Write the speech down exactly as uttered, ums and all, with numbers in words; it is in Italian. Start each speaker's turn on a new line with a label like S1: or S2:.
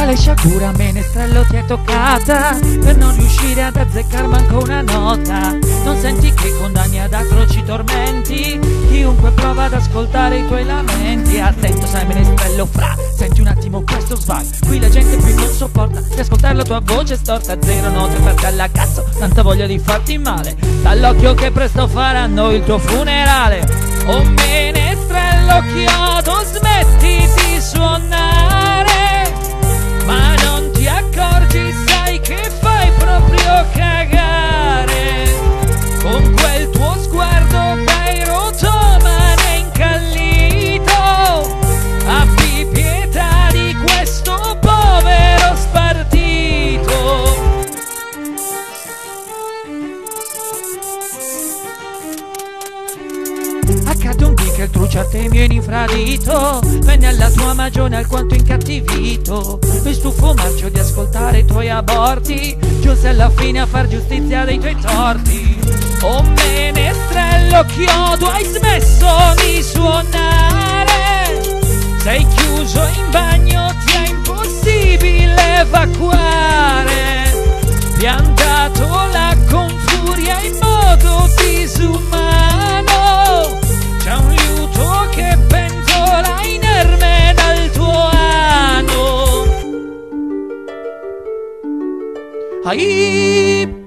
S1: Quale sciagura, menestrello, ti è toccata per non riuscire ad azzeccare manco una nota? Non senti che condanni ad atroci tormenti chiunque prova ad ascoltare i tuoi lamenti? Attento, sai menestrello, fra, senti un attimo questo swag. Qui la gente più non sopporta di ascoltare la tua voce storta. Zero note per te alla cazzo, tanta voglia di farti male. Dall'occhio che presto faranno il tuo funerale. Oh menestrello chiodo, smetti di suonare, ma non ti accorgi, sai che fai proprio cagare. Con quel tuo sguardo dai rotomane incallito, abbi pietà di questo povero spartito. Accade un dì che il truce Artemio in infradito venne alla sua magione alquanto incattivito. Lui stufo marcio di ascoltare i tuoi aborti, giunse alla fine a far giustizia dei tuoi torti. Oh menestrello chiodo, hai smesso di suonare, sei chiuso in bagno, ti è impossibile evacuare. Piantato là con furia in modo disumano, c'è un liuto che pentola inerme dal tuo ano. Ai